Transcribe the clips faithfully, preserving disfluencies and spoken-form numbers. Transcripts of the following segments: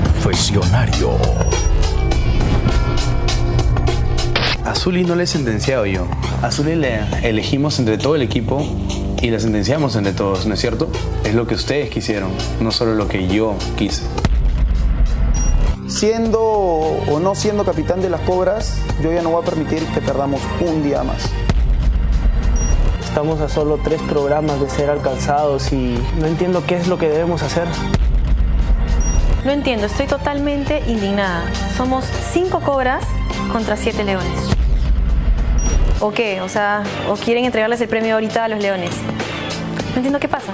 Confesionario. A Zully no le he sentenciado yo. A Zully le elegimos entre todo el equipo y la sentenciamos entre todos, ¿no es cierto? Es lo que ustedes quisieron, no solo lo que yo quise. Siendo o no siendo capitán de las Cobras, yo ya no voy a permitir que perdamos un día más. Estamos a solo tres programas de ser alcanzados y no entiendo qué es lo que debemos hacer. No entiendo, estoy totalmente indignada. Somos cinco Cobras contra siete Leones. ¿O qué? O sea, ¿o quieren entregarles el premio ahorita a los Leones? No entiendo qué pasa.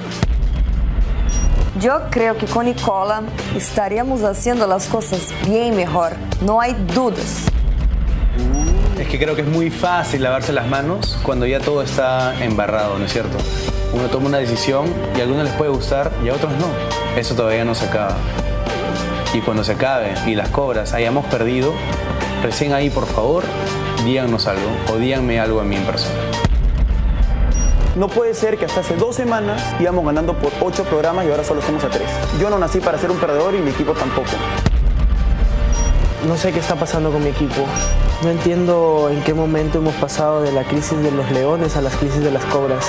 Yo creo que con Nicola estaríamos haciendo las cosas bien mejor, no hay dudas. Es que creo que es muy fácil lavarse las manos cuando ya todo está embarrado, ¿no es cierto? Uno toma una decisión y a algunos les puede gustar y a otros no. Eso todavía no se acaba. Y cuando se acabe y las Cobras hayamos perdido, recién ahí, por favor, díganos algo o díganme algo a mí en persona. No puede ser que hasta hace dos semanas íbamos ganando por ocho programas y ahora solo estamos a tres. Yo no nací para ser un perdedor y mi equipo tampoco. No sé qué está pasando con mi equipo. No entiendo en qué momento hemos pasado de la crisis de los Leones a las crisis de las Cobras.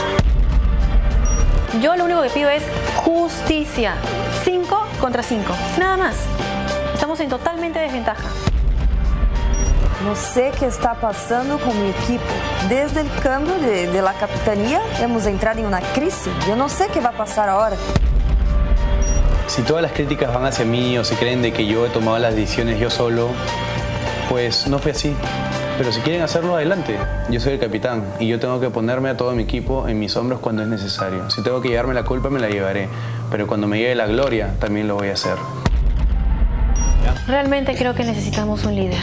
Yo lo único que pido es justicia. Cinco contra cinco. Nada más. Estamos en totalmente desventaja. No sé qué está pasando con mi equipo. Desde el cambio de, de la capitanía hemos entrado en una crisis. Yo no sé qué va a pasar ahora. Si todas las críticas van hacia mí o si creen de que yo he tomado las decisiones yo solo, pues no fue así. Pero si quieren hacerlo, adelante. Yo soy el capitán y yo tengo que ponerme a todo mi equipo en mis hombros cuando es necesario. Si tengo que llevarme la culpa, me la llevaré. Pero cuando me lleve la gloria, también lo voy a hacer. Realmente creo que necesitamos un líder.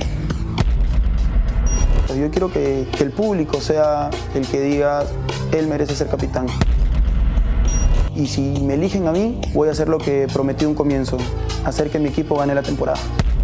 Yo quiero que, que el público sea el que diga, él merece ser capitán. Y si me eligen a mí, voy a hacer lo que prometí un comienzo, hacer que mi equipo gane la temporada.